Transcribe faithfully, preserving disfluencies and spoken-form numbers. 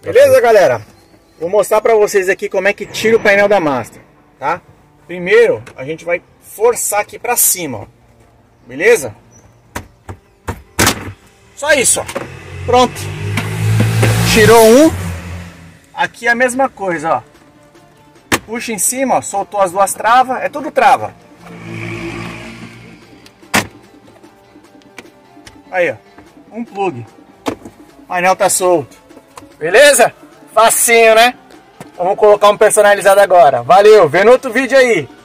Beleza, galera? Vou mostrar pra vocês aqui como é que tira o painel da Master, tá? Primeiro, a gente vai forçar aqui pra cima, ó. Beleza? Só isso, ó. Pronto. Tirou um. Aqui é a mesma coisa, ó. Puxa em cima, ó. Soltou as duas travas. É tudo trava. Aí, ó. Um plug. O painel tá solto. Beleza? Facinho, né? Vamos colocar um personalizado agora. Valeu, vê no outro vídeo aí.